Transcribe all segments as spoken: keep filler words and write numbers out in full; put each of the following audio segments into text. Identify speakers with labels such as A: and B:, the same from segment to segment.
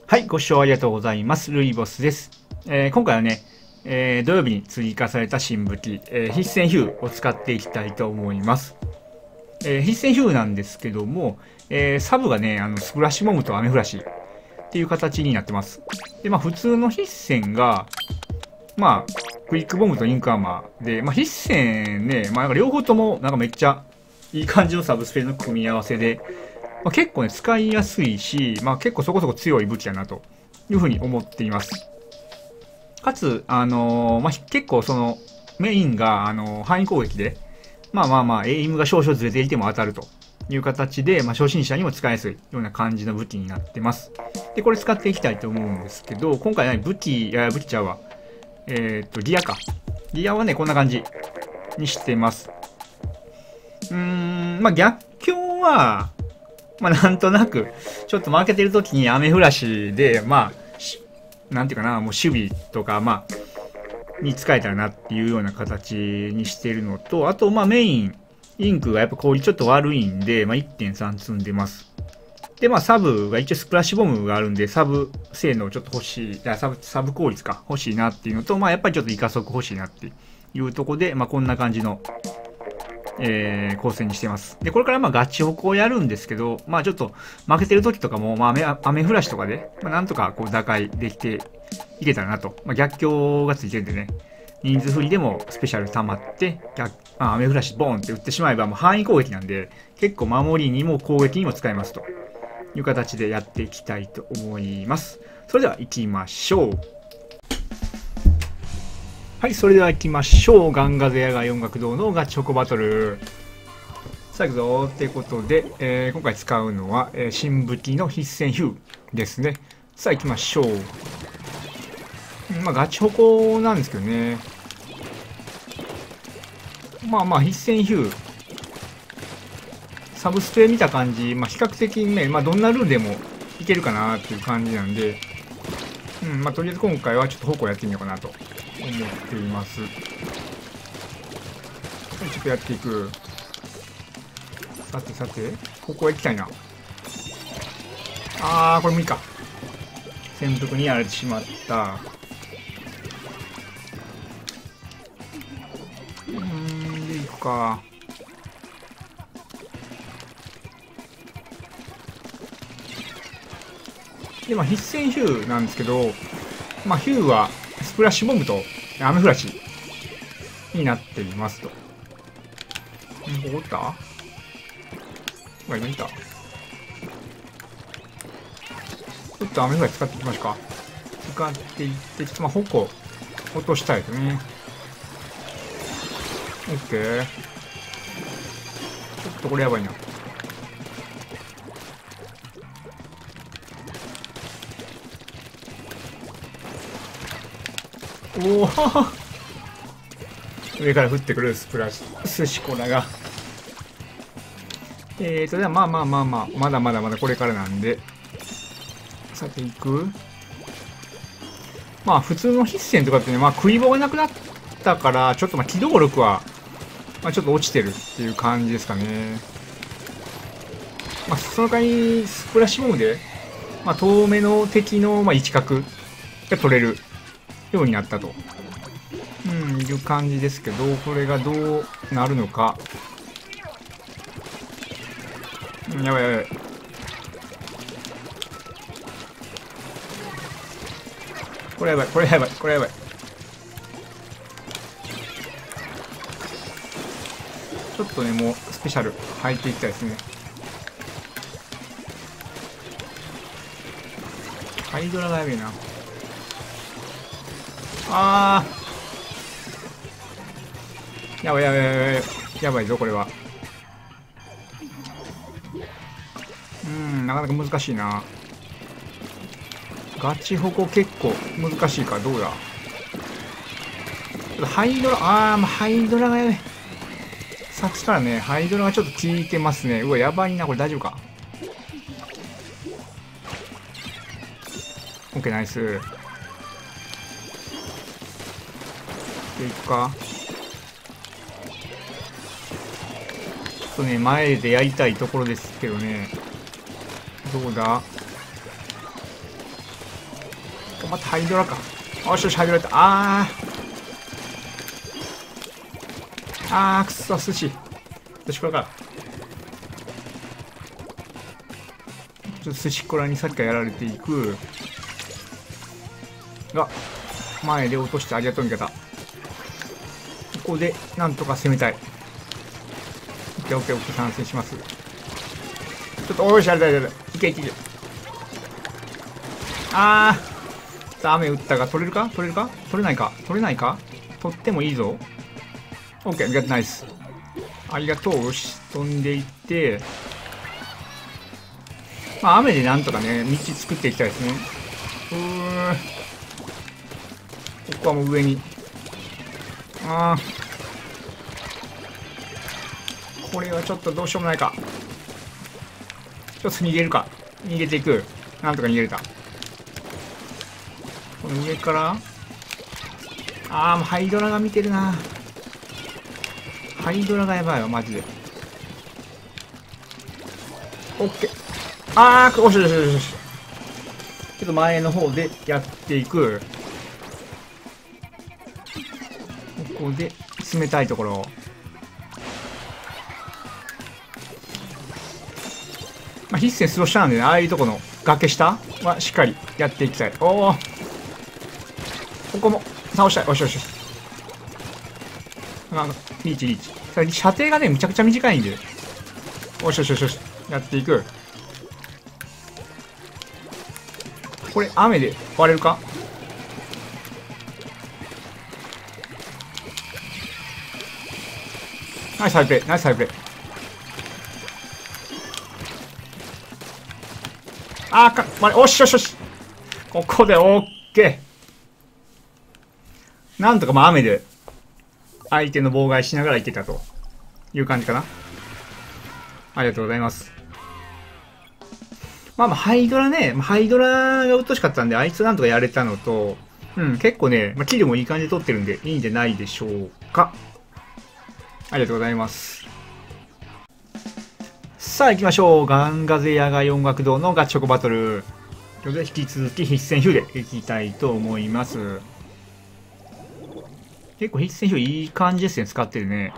A: はい、ご視聴ありがとうございます。ルイボスです。えー今回はね、えー土曜日に追加された新武器、えー必戦ヒューを使っていきたいと思います。えー必戦ヒューなんですけども、えーサブがね、あのスプラッシュボムとアメフラシっていう形になってます。で、まあ普通の必戦が、まあ、クイックボムとインクアーマーで、まあ必戦ね、まあなんか両方ともなんかめっちゃいい感じのサブスペの組み合わせで、まあ、結構ね、使いやすいし、まあ結構そこそこ強い武器だなというふうに思っています。かつ、あのーまあ、結構その、メインが、あのー範囲攻撃で、まあまあまあ、エイムが少々ずれていても当たるという形で、まあ、初心者にも使いやすいような感じの武器になってます。で、これ使っていきたいと思うんですけど、今回は、ね、武器、いや、武器ちゃうわ。えー、っと、ギアか。ギアはね、こんな感じにしてます。うーん、まあ逆境は、まあなんとなく、ちょっと負けてる時に雨降らしで、まあ、なんていうかな、もう守備とか、まあ、に使えたらなっていうような形にしてるのと、あと、まあメイン、インクがやっぱ効率ちょっと悪いんで、まあ いってんさん 積んでます。で、まあサブが一応スプラッシュボムがあるんで、サブ性能ちょっと欲しい、いやサブ、サブ効率か、欲しいなっていうのと、まあやっぱりちょっとイカ速欲しいなっていうところで、まあこんな感じのえー、構成にしてます。で、これからまあガチホコをやるんですけど、まあちょっと負けてる時とかも、まあ雨雨降らしとかで、まあなんとかこう打開できていけたらなと。まあ逆境がついてるんでね、人数振りでもスペシャル溜まって、逆まあ、雨降らしボーンって打ってしまえばもう範囲攻撃なんで、結構守りにも攻撃にも使えますという形でやっていきたいと思います。それでは行きましょう。はい、それでは行きましょう。ガンガゼ野外音楽堂のガチホコバトル。さあ行くぞーってことで、えー今回使うのは、えー新武器の必戦ヒューですね。さあ行きましょう。まあガチホコなんですけどね。まあまあ必戦ヒュー。サブスペ見た感じ、まあ比較的ね、まあどんなルールでもいけるかなっていう感じなんで、うん、まあとりあえず今回はちょっと方向やってみようかなと思っています。ちょっとやっていく。さてさて、ここへ行きたいな。あー、これ無理か。潜伏にやられてしまった。うーん、で、行くか。で、まあ、必戦ヒューなんですけど、まあ、ヒューはスプラッシュボムとアメフラシになっていますと。ん、ここおった？今いた？ちょっとアメフラシ使っていきますか。使っていって、ちょっとまあ、矛落としたいですね。オッケー。ちょっとこれやばいな。おお上から降ってくるスプラッシュ、寿司粉が。えーと、ではまあまあまあまあ、まだまだまだこれからなんで。さていく？まあ普通の必戦とかってね、まあ食い棒がなくなったから、ちょっとまあ機動力は、まあちょっと落ちてるっていう感じですかね。まあその代わり、スプラッシュボムで、まあ遠目の敵のまあ位置角が取れるようになったと。うん、いう感じですけど、これがどうなるのか。うん、やばいやばい。これやばい、これやばい、これやばい。ちょっとね、もうスペシャル入っていきたいですね。ハイドラがやべえな。あー。やばいやばいやばい。やばいぞ、これは。うーん、なかなか難しいな。ガチホコ結構難しいか、どうだ。ちょっとハイドラ、あー、まあ、ハイドラがやべえ。さっきからね、ハイドラがちょっと効いてますね。うわ、やばいな、これ大丈夫か。オッケー、ナイス。で、いくか。ちょっとね、前でやりたいところですけどね。どうだ。 またハイドラか。よしよし、ハイドラやった。あー。あー、くっそ、寿司。よし、これから。ちょっと寿司コラにさっきからやられていく。が、前で落としてありがとう、味方。ここで、なんとか攻めたい。オッケーオッケーオッケー、参戦します。ちょっと、おいし、あれだ、あれだ。いけいけいけ。あー。さあ、雨打ったが、取れるか取れるか取れないか取れないか取ってもいいぞ。オッケー、ゲットナイス。ありがとう。よし、飛んでいって、まあ、雨でなんとかね、道作っていきたいですね。うー。ここはもう上に。あー。これはちょっとどうしようもないか。ちょっと逃げるか。逃げていく。なんとか逃げれた。この上から。あー、もうハイドラが見てるな。ハイドラがやばいわ、マジで。オッケー。あー、おしよしよしよし。ちょっと前の方でやっていく。ここで冷たいところ。まあ、必戦スロー下なんでね、ああいうとこの崖下はしっかりやっていきたい。おお。ここも倒したい。よしよしよし。あの、リーチリーチ。射程がね、むちゃくちゃ短いんで。よしよしよしよし。やっていく。これ、雨で割れるか？ナイスハイプレイ、ナイスハイプレイ。あーか、まおしよしよし。ここでオッケー。なんとかまあ雨で相手の妨害しながらいけたという感じかな。ありがとうございます。まあまあハイドラね、ハイドラがうっとしかったんで、あいつなんとかやれたのと、うん、結構ね、まあ、キルもいい感じで取ってるんで、いいんじゃないでしょうか。ありがとうございます。さあ行きましょう。ガンガゼ野外音楽堂のガチョコバトル。ということで引き続き必戦ヒューでいきたいと思います。結構必戦ヒューいい感じですね、使ってるね。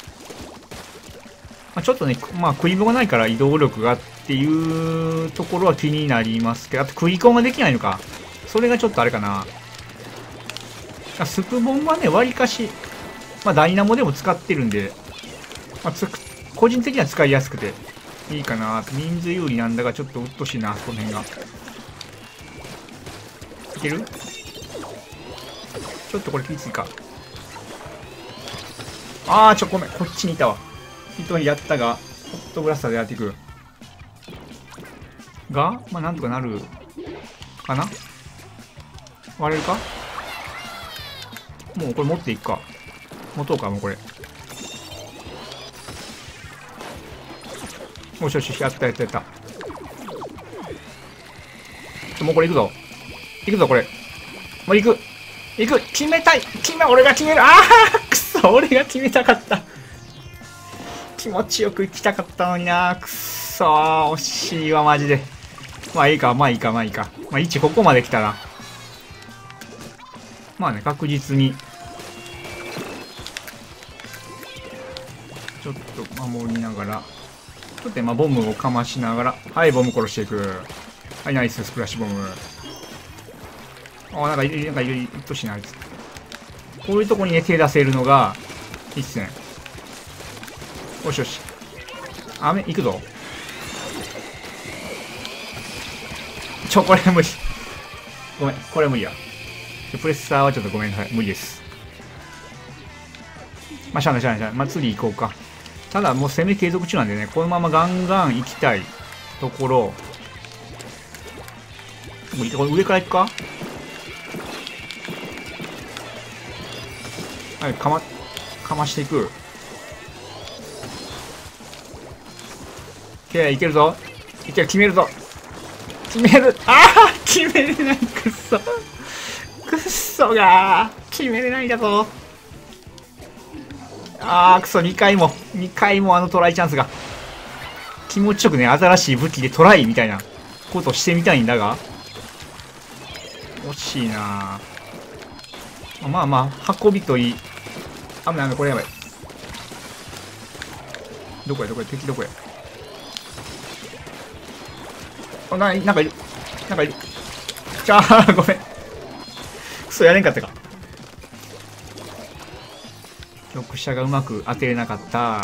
A: まあ、ちょっとね、まあクリボがないから移動力がっていうところは気になりますけど、あとクイコンができないのか。それがちょっとあれかな。スプボンはね、わりかし、まあダイナモでも使ってるんで、まあ、つ個人的には使いやすくていいかな。人数有利なんだがちょっとうっとしいな、その辺が。いける？ちょっとこれきついか。あー、ちょ、ごめん。こっちにいたわ。人にやったが、ホットブラスターでやっていく。が、まあ、なんとかなるかな。割れるか。もうこれ持っていくか。持とうか、もうこれ。よしよし、やったやったやった。もうこれいくぞ。いくぞ、これ。もういく。いく。決めたい。決め、俺が決める。ああ、くそ、俺が決めたかった。気持ちよく行きたかったのにな。くっそー、惜しいわ、マジで。まあいいか、まあいいか、まあいいか。まあいちここまで来たな。まあね、確実に。ちょっと守りながら。ちょっとまあボムをかましながら。はい、ボム殺していく。はい、ナイス、スプラッシュボム。ああ、なんかいる、なんかいる、いっとしないです。こういうとこにね、手出せるのが、いいっすね。よしよし。雨、行くぞ。ちょ、これ無理。ごめん、これ無理や。プレッサーはちょっとごめんなさい。無理です。まあ、しゃあないしゃあないしゃあない。まあ、次行こうか。ただ、もう攻め継続中なんでね、このままガンガン行きたいところ。これ上から行くか。はい、かま、かましていく。いけるぞ。いける、決めるぞ。決める。ああ、決めれない。くっそ。くっそがー。決めれないだぞ。ああ、くそ、にかいも。にかいもあのトライチャンスが。気持ちよくね、新しい武器でトライみたいなことをしてみたいんだが。 惜しいな。まあまあ、運びといい。あ、なんだ、これやばい。どこや、どこや、敵どこや。あ、な、なんかいる。なんかいる。じゃあ、ごめん。クソ、やれんかったか。直射がうまく当てれなかった。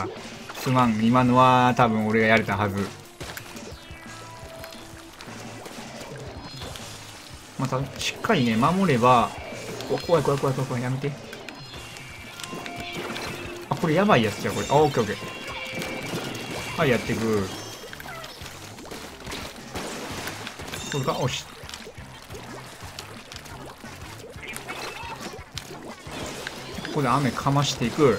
A: すまん、今のは多分俺がやれたはず。また、しっかりね、守れば、お、怖い怖い怖い怖い怖い、やめて。あ、これやばいやつじゃん、これ。あ、オッケーオッケー。はい、やっていく。これか、おし。ここで雨かましていく。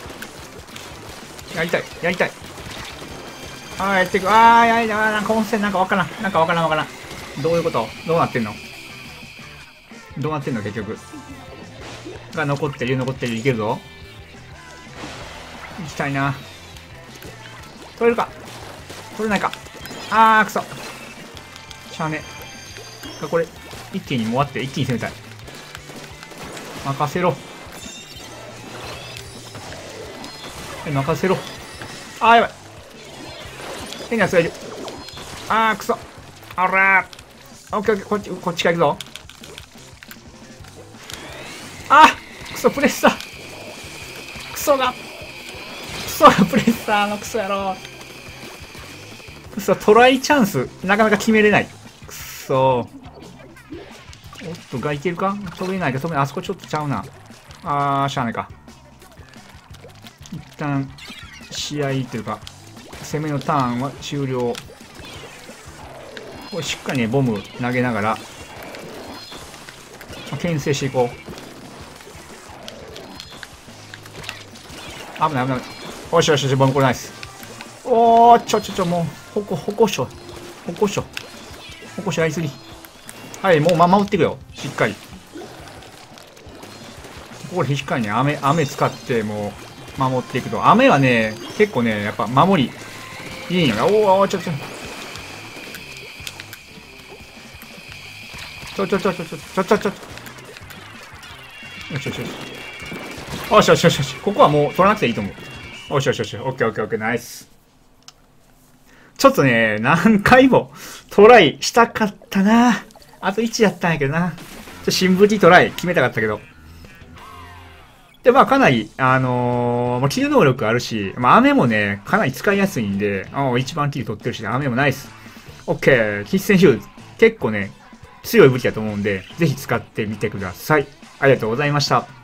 A: やりたい、やりたい。ああ、やっていく。ああ、やりたい。ああ、なんか温泉なんかわからん。なんかわからんわからん。どういうこと？どうなってんの？どうなってんの結局。が残ってる、残ってる。いけるぞ。行きたいな。取れるか？取れないか？あー、くそ。しゃあね。これ、一気にもわって、一気に攻めたい。任せろ。え、任せろ。あー、やばい。変なやつがいる。あー、くそ。あらー。オッケーオッケー、こっち、こっちから行くぞ。あー、くそ、プレッサー。クソが。クソがプレッサーのクソやろ。くそ、トライチャンス、なかなか決めれない。くそ。おっと、がいけるか？飛べないか、飛べない。あそこちょっとちゃうな。あー、しゃあないか。一旦、試合というか、攻めのターンは終了。これしっかりね、ボム投げながら、牽制していこう。危ない危ない。よしよしよし、ボムこれナイス。おー、ちょちょちょ、もう、ほこ、ほこしょ。ほこしょ。ほこしょやりすぎ。はい、もう、ま、守っていくよ。しっかり。ここでしっかりね、雨、雨使って、もう、守っていくと。雨はね、結構ね、やっぱ、守り、いいんよね。おー、ちょちょ。ちょちょちょちょちょちょちょちょ。よしよしよし。よしよしよしよし。ここはもう取らなくていいと思う。よしよしよし。オッケーオッケーオッケー。ナイス。ちょっとね、何回もトライしたかったな。あといちやったんやけどな。ちょ新武器トライ決めたかったけど。で、まあかなり、あのー、もうキル能力あるし、まあ雨もね、かなり使いやすいんで、あ一番キル取ってるし、雨もナイス。オッケー。必戦ヒュー、結構ね、強い武器だと思うんで、ぜひ使ってみてください。ありがとうございました。